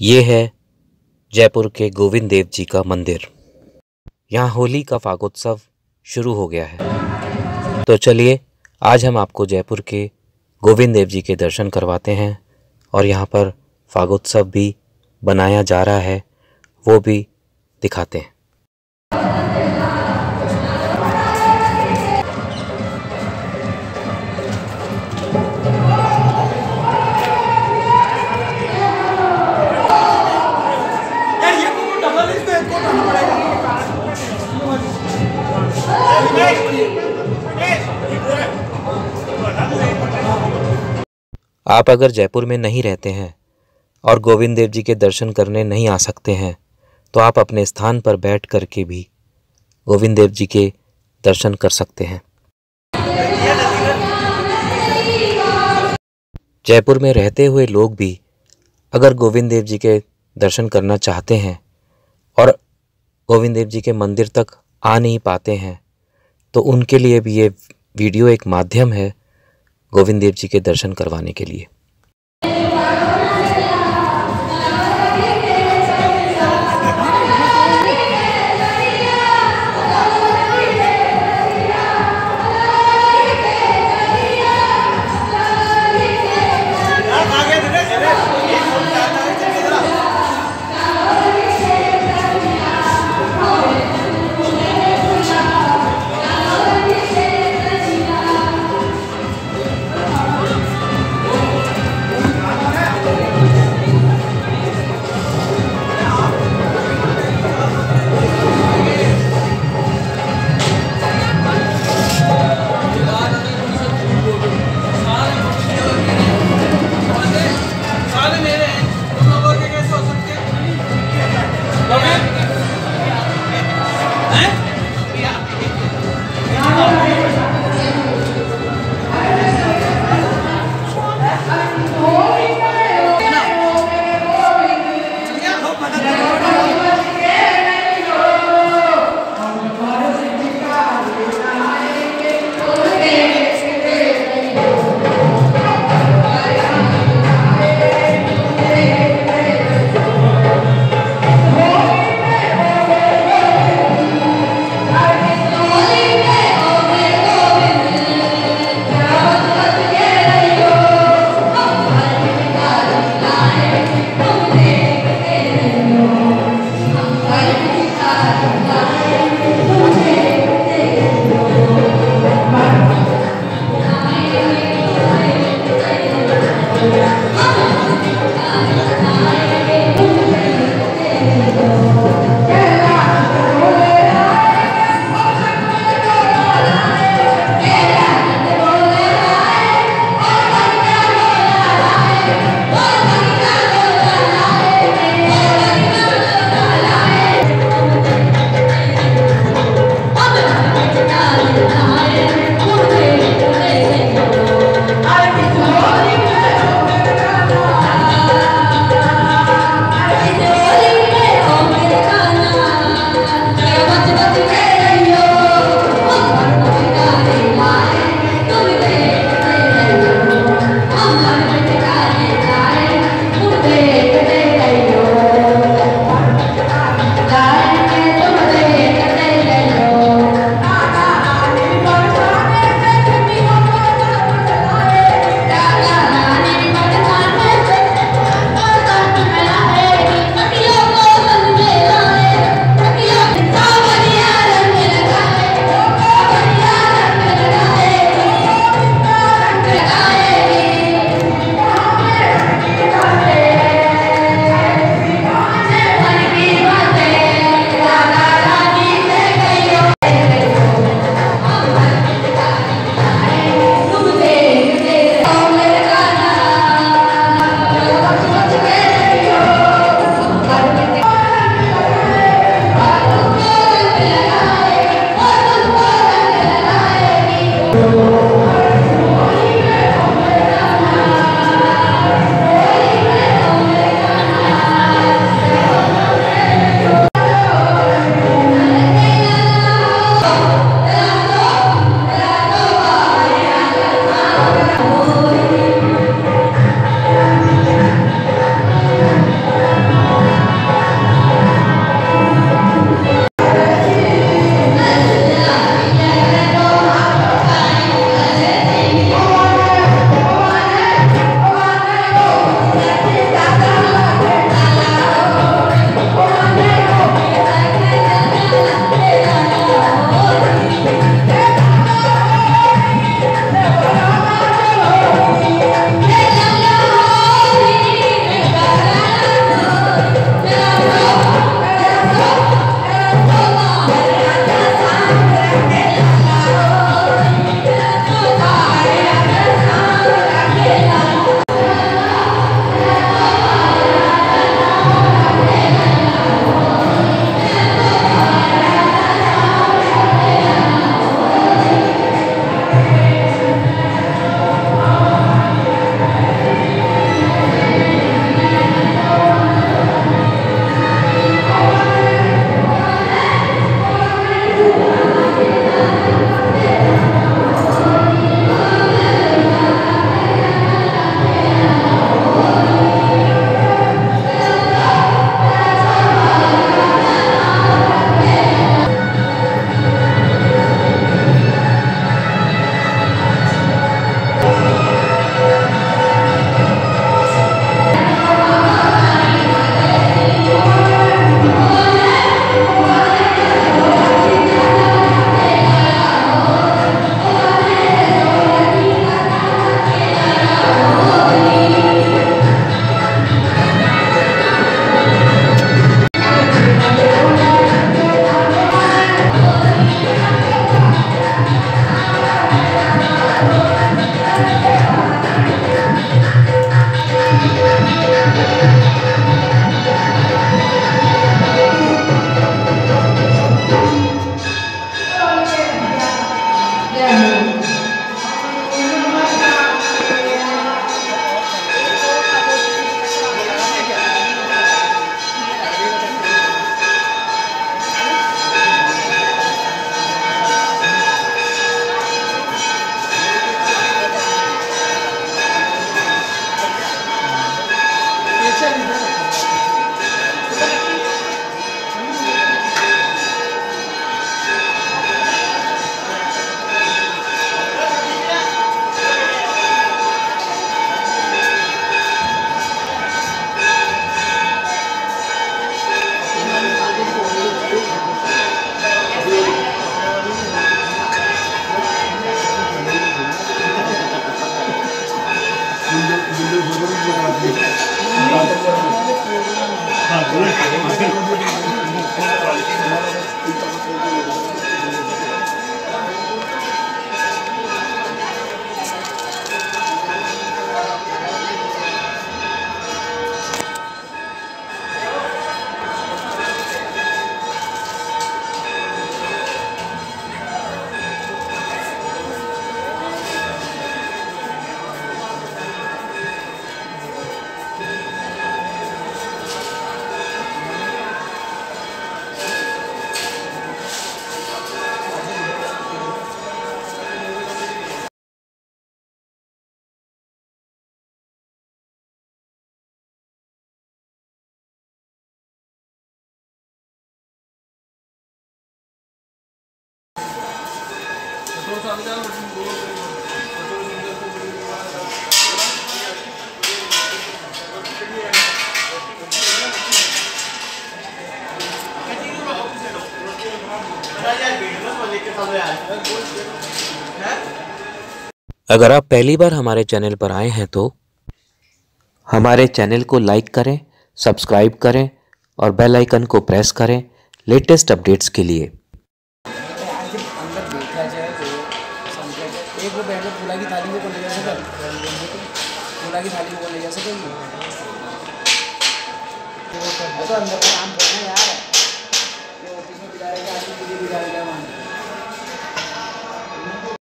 ये है जयपुर के गोविंद देव जी का मंदिर। यहाँ होली का फागोत्सव शुरू हो गया है। तो चलिए आज हम आपको जयपुर के गोविंद देव जी के दर्शन करवाते हैं और यहाँ पर फागोत्सव भी बनाया जा रहा है, वो भी दिखाते हैं। आप अगर जयपुर में नहीं रहते हैं और गोविंद देव जी के दर्शन करने नहीं आ सकते हैं तो आप अपने स्थान पर बैठ कर के भी गोविंद देव जी के दर्शन कर सकते हैं। जयपुर में रहते हुए लोग भी अगर गोविंद देव जी के दर्शन करना चाहते हैं और गोविंद देव जी के मंदिर तक आ नहीं पाते हैं तो उनके लिए भी ये वीडियो एक माध्यम है गोविंद देव जी के दर्शन करवाने के लिए। अगर आप पहली बार हमारे चैनल पर आए हैं तो हमारे चैनल को लाइक करें, सब्सक्राइब करें और बेल आइकन को प्रेस करें लेटेस्ट अपडेट्स के लिए। अंदर देखा जाए तो एक वो बैठ फूला की थाली को ले जा सके, फूला की थाली को ले जा सकेंगे तो अंदर का काम करना यार, ये ऑफिस में बिगाड़ेगा, आदमी बिगाड़ेगा।